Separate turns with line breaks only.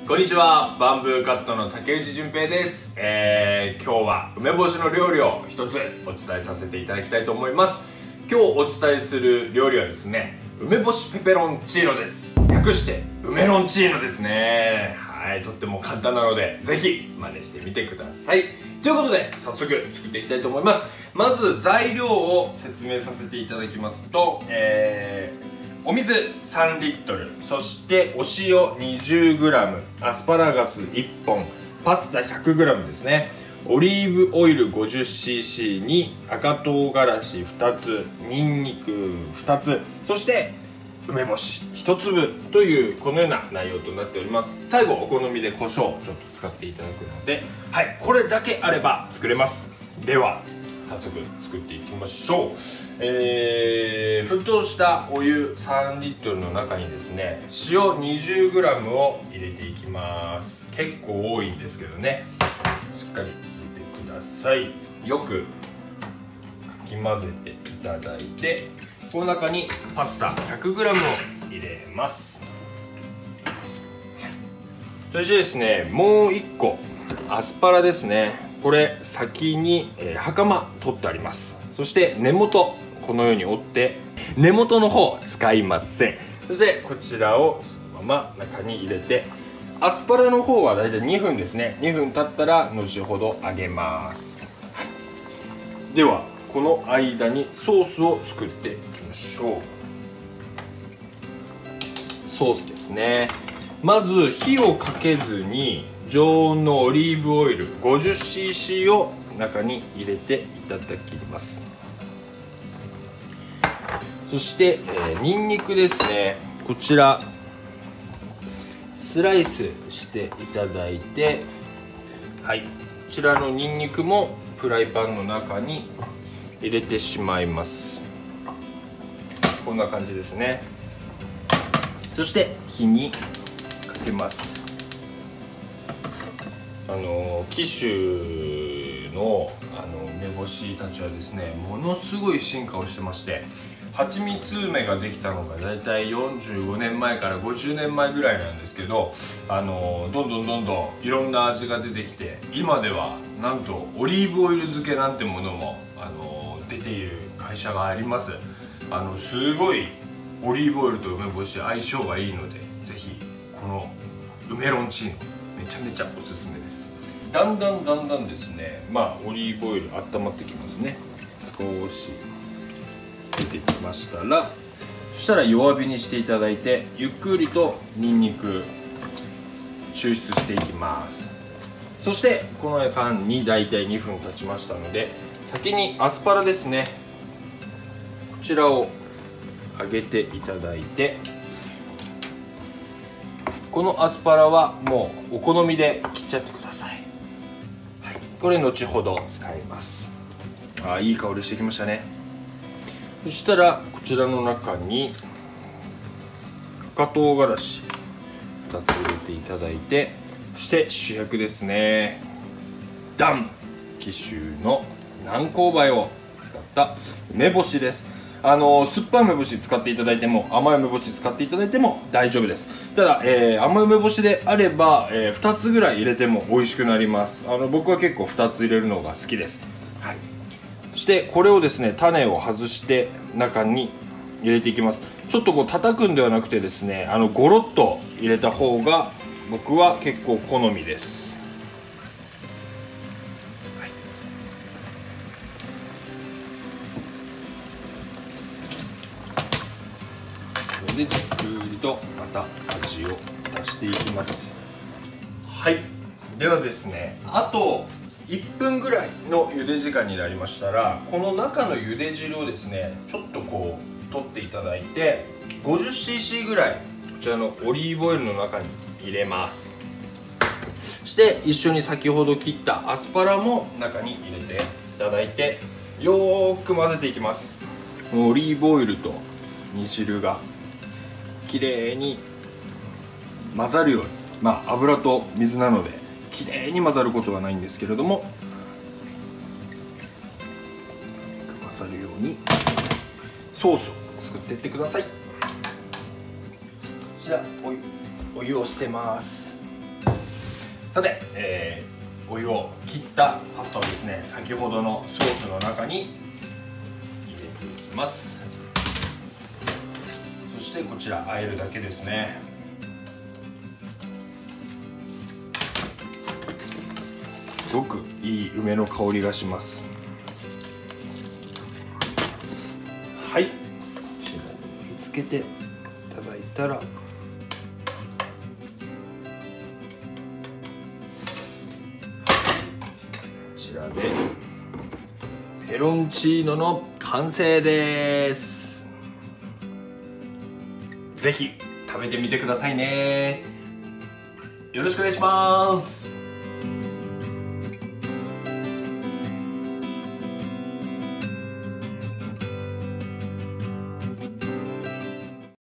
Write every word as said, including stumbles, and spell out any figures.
こんにちは、バンブーカットの竹内純平です。えー、今日は梅干しの料理を一つお伝えさせていただきたいと思います。今日お伝えする料理はですね、梅干しペペロンチーノです。略して梅ロンチーノですね。はい、とっても簡単なのでぜひ真似してみてください。ということで早速作っていきたいと思います。まず材料を説明させていただきますと、えー、お水さんリットル、そしてお塩 にじゅうグラム、 アスパラガスいっぽん、パスタ ひゃくグラム ですね、オリーブオイル ごじゅっシーシー に赤唐辛子ふたつ、にんにくふたつ、そして梅干しひとつぶというこのような内容となっております。最後お好みで胡椒をちょっと使っていただくので、はい、これだけあれば作れます。では早速作っていきましょう。えー、沸騰したお湯さんリットルの中にですね、塩 にじゅうグラム を入れていきます。結構多いんですけどね、しっかり入れてください。よくかき混ぜていただいて、この中にパスタ ひゃくグラム を入れます。そしてですね、もういっこアスパラですね。これ先に、えー、袴取ってあります。そして根元このように折って根元の方使いません。そしてこちらをそのまま中に入れて、アスパラの方はだいたいにふんですね。にふん経ったら後ほど揚げます。ではこの間にソースを作っていきましょう。ソースですね。まず火をかけずに常温のオリーブオイル ごじゅっシーシー を中に入れていただきます。そして、えー、にんにくですね。こちらスライスしていただいて、はい、こちらのにんにくもフライパンの中に入れてしまいます。こんな感じですね。そして火にかけます。あの紀州のあの梅干したちはですね、ものすごい進化をしてまして、蜂蜜梅ができたのがだいたいよんじゅうごねんまえからごじゅうねんまえぐらいなんですけど、あのどんどんどんどんいろんな味が出てきて、今ではなんとオリーブオイル漬けなんてものもあの出ている会社があります。あのすごいオリーブオイルと梅干し相性がいいので、ぜひこの梅ロンチーノめちゃめちゃおすすめです。だんだんだんだんですね、まあオリーブオイル温まってきますね。少し出てきましたら、そしたら弱火にしていただいて、ゆっくりとにんにく抽出していきます。そしてこの間にだいたいにふん経ちましたので、先にアスパラですね、こちらを揚げていただいて、このアスパラはもうお好みで切っちゃってください。はい、これ後ほど使います。あー、いい香りしてきましたね。そしたらこちらの中に赤唐辛子ふたつ入れていただいて、そして主役ですね、ダン、紀州の南高梅を使った梅干しです。あの酸っぱい梅干し使っていただいても、甘い梅干し使っていただいても大丈夫です。ただ、えー、甘い梅干しであれば、えー、ふたつぐらい入れても美味しくなります。あの僕は結構ふたつ入れるのが好きです。はい、そしてこれをですね、種を外して中に入れていきます。ちょっとこう叩くんではなくてですね、あのゴロッと入れた方が僕は結構好みです。でじっくりとまた味を出していきます。はい、ではですね、あといっぷんぐらいの茹で時間になりましたら、この中の茹で汁をですね、ちょっとこう取っていただいて ごじゅっシーシー ぐらいこちらのオリーブオイルの中に入れます。そして一緒に先ほど切ったアスパラも中に入れていただいて、よーく混ぜていきます。オリーブオイルと煮汁がきれいに混ざるように、まあ油と水なのできれいに混ざることはないんですけれども、混ざるようにソースを作っていってください。じゃあお湯お湯を捨てます。 さて、えー、お湯を切ったパスタをですね、先ほどのソースの中に入れていきます。そしてこちら和えるだけですね。すごくいい梅の香りがします。はい、こちらに盛り付けていただいたら、こちらでペロンチーノの完成です。ぜひ食べてみてくださいね。よろしくお願いします。